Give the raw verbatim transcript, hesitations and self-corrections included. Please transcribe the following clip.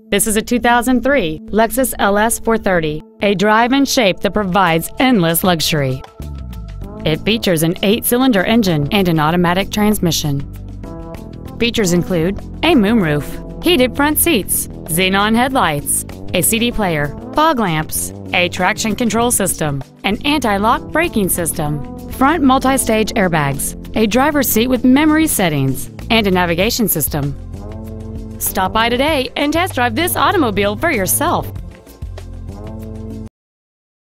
This is a two thousand three Lexus L S four thirty, a drive and shape that provides endless luxury. It features an eight-cylinder engine and an automatic transmission. Features include a moonroof, heated front seats, xenon headlights, a C D player, fog lamps, a traction control system, an anti-lock braking system, front multi-stage airbags, a driver's seat with memory settings, and a navigation system. Stop by today and test drive this automobile for yourself.